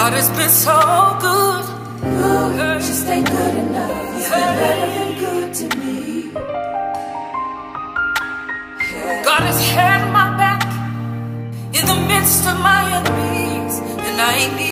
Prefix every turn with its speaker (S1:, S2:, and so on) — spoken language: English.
S1: God has been so good.
S2: Good, just ain't good enough. He's been better than good to me.
S1: God has had my back in the midst of my enemies, and I ain't